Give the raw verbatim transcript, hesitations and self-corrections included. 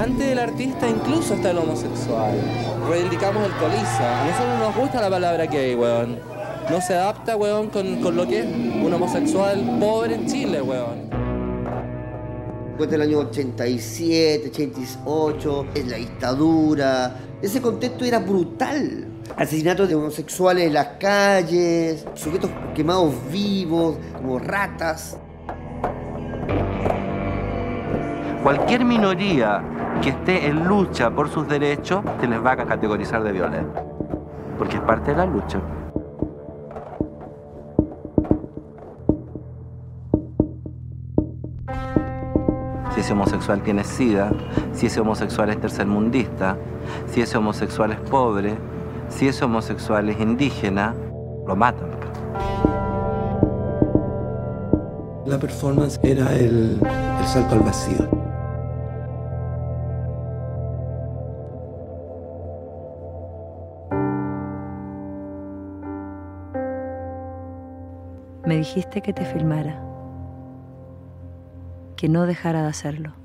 Antes del artista incluso está el homosexual. Reivindicamos el coliza. A nosotros no nos gusta la palabra gay, weón. No se adapta, weón, con, con lo que es un homosexual pobre en Chile, weón. Después del año ochenta y siete, ochenta y ocho, es la dictadura. Ese contexto era brutal. Asesinatos de homosexuales en las calles, sujetos quemados vivos, como ratas. Cualquier minoría que esté en lucha por sus derechos se les va a categorizar de violenta, porque es parte de la lucha. Si ese homosexual tiene sida, si ese homosexual es tercermundista, si ese homosexual es pobre, si ese homosexual es indígena, lo matan. La performance era el, el salto al vacío. Me dijiste que te filmara, que no dejara de hacerlo.